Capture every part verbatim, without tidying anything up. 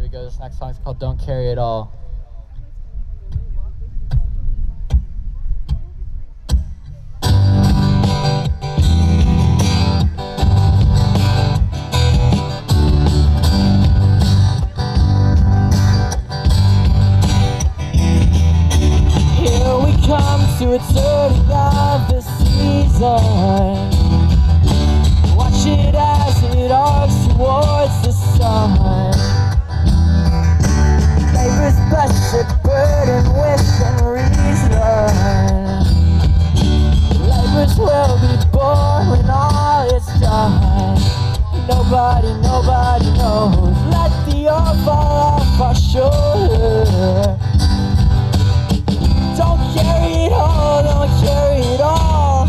we go. This next song is called Don't Carry It All. Here we come to a turning of the season. Watch it as it arcs towards the sun. Labor's blessed burden within reason. Labor's will be born when all is done. Nobody, nobody knows. Let the yoke fall off our shoulder. Don't carry it all, don't carry it all.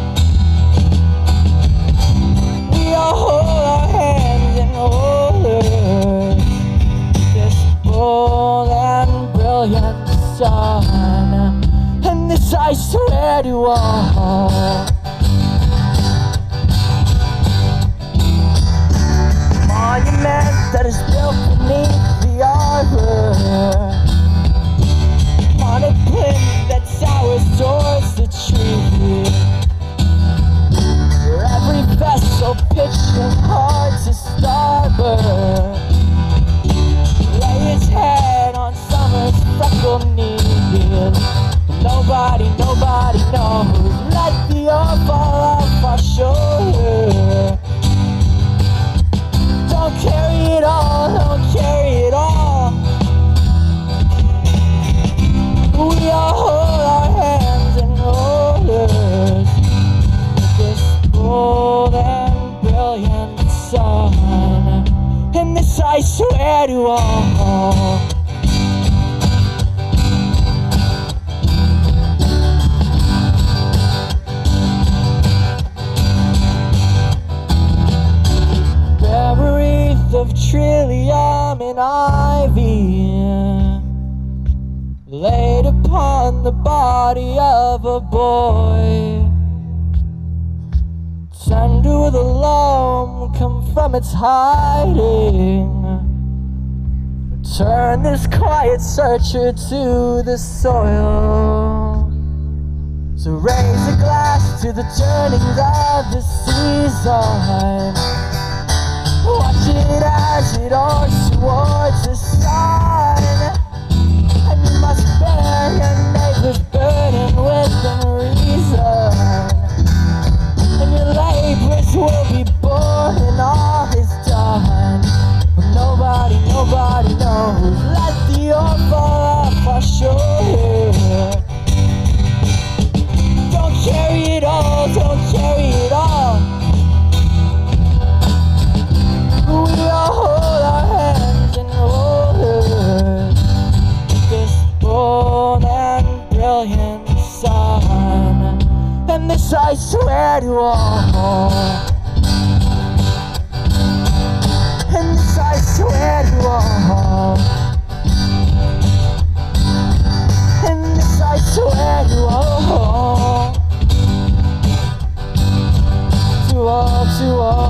We all hold our hands and hold it. This bold and brilliant sun, and this I swear to all. Monument that is built beneath the arbor, on a pin that towers towards the tree, where every vessel pitching hard to starboard lay its head on summer's freckled knee. Nobody, nobody knows. Let the oar fall off our shoulder. Don't carry it all, don't carry it all. We all hold our hands and shoulders. This bold and brilliant sun, and this I swear to all. Bare wreath of trillium and ivy laid upon the body of a boy. Tender with a loam come from its hiding. Return this quiet searcher to the soil. So raise a glass to the turnings of the season. Watch it as it arcs towards the sun. And you must bear your neighbor's burden within reason. And your labors will be born and all is done. But nobody, nobody knows. Let the oar fall off our shoulder. Don't carry it all, don't carry it all. We all hold our hands and shoulders. This bold and brilliant sun, and this I swear to all. And this I swear to all. And this I swear to all. To all, to all.